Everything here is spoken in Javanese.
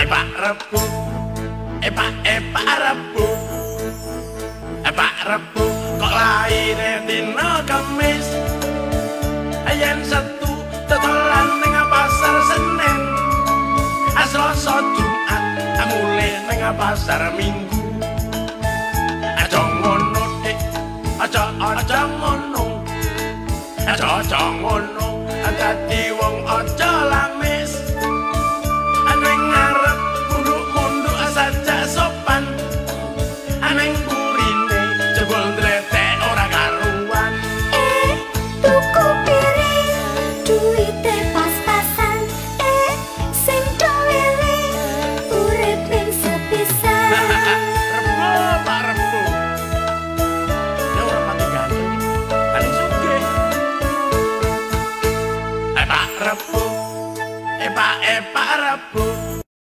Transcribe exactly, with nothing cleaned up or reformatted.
Epak Rebu, epak epak Rebu, epak Rebu kok laire dina Kamis. Ayen Setu dodolan ning pasar Senin, Selasa Jumat mulih ning pasar Minggu. Aja ngono dik, aja aja ngono, aja aja ngono, dadi